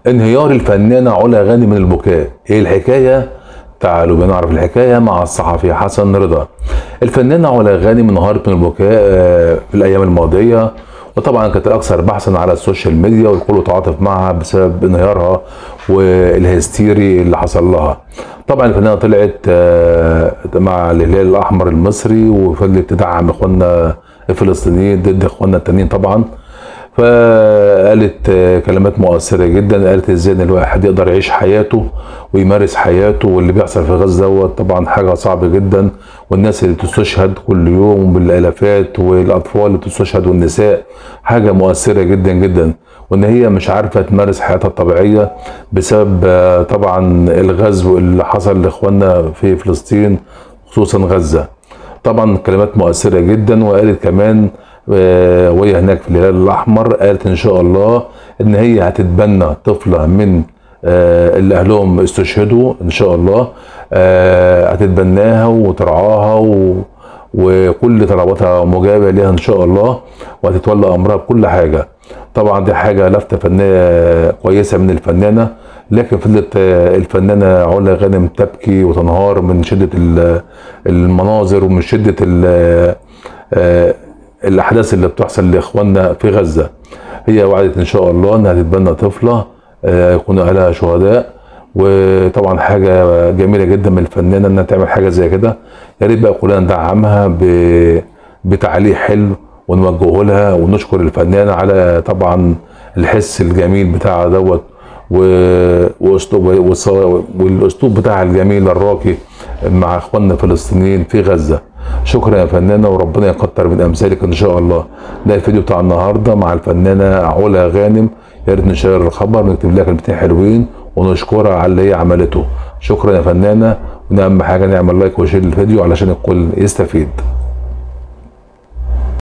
انهيار الفنانة علا غانم من البكاء، ايه الحكاية؟ تعالوا بنعرف الحكاية مع الصحفي حسن رضا. الفنانة علا غانم انهارت من البكاء في الأيام الماضية، وطبعا كانت الأكثر بحثا على السوشيال ميديا، والكل تعاطف معها بسبب انهيارها والهستيري اللي حصل لها. طبعا الفنانة طلعت مع الهلال الأحمر المصري، وفضلت تدعم إخواننا الفلسطينيين ضد إخواننا التانيين طبعا. فقالت كلمات مؤثرة جدا، قالت ازاي ان الواحد يقدر يعيش حياته ويمارس حياته، واللي بيحصل في غزة دوت طبعا حاجة صعبة جدا، والناس اللي بتستشهد كل يوم بالالافات، والاطفال اللي بتستشهد والنساء، حاجة مؤثرة جدا جدا، وان هي مش عارفة تمارس حياتها الطبيعية بسبب طبعا الغزو اللي حصل لاخواننا في فلسطين خصوصا غزة. طبعا كلمات مؤثرة جدا، وقالت كمان وهي هناك في الهلال الاحمر، قالت ان شاء الله ان هي هتتبنى طفله من اللي اهلهم استشهدوا، ان شاء الله هتتبناها وترعاها وكل طلباتها مجابه ليها ان شاء الله، وهتتولى امرها بكل حاجه. طبعا دي حاجه لفته فنيه كويسه من الفنانه، لكن فضلت الفنانه علا غانم تبكي وتنهار من شده المناظر ومن شده الاحداث اللي بتحصل لاخواننا في غزه. هي وعدت ان شاء الله انها تتبنى طفله يكون اهلها شهداء، وطبعا حاجه جميله جدا من الفنانه انها تعمل حاجه زي كده. يا ريت بقى كلنا ندعمها بتعليق حلو ونوجهه لها، ونشكر الفنانه على طبعا الحس الجميل بتاعها دوت والاسلوب بتاعها الجميل الراقي مع اخواننا الفلسطينيين في غزه. شكرا يا فنانه، وربنا يكتر من امثالك ان شاء الله. ده الفيديو بتاع النهارده مع الفنانه علا غانم. يا ريت نشير الخبر، نكتب لها كلمتين حلوين ونشكرها على اللي هي عملته. شكرا يا فنانه، واهم حاجه نعمل لايك وشير للفيديو علشان الكل يستفيد.